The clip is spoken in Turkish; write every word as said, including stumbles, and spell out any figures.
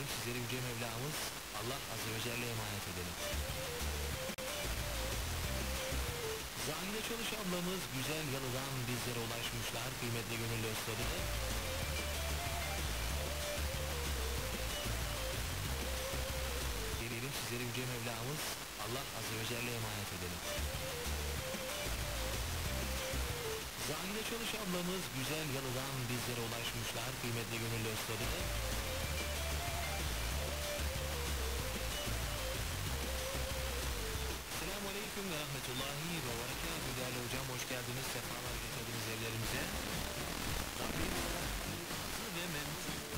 sizleri Yüce Mevlamız Allah Azze ve Celle emanet edelim. Zahide Çalış ablamız güzel yalıdan bizlere ulaşmışlar kıymetli gönül dostları. Gelelim sizleri Yüce Mevlamız Allah Azze ve Celle emanet edelim. Zahide Çalış ablamız güzel yalıdan bizlere ulaşmışlar kıymetli gönül dostları. Selamun Aleyküm ve Rahmetullahi ve Berekatuhu. Değerli hocam, hoş geldiniz, sefalar getirdiniz evlerimize. Rabbim ve memnun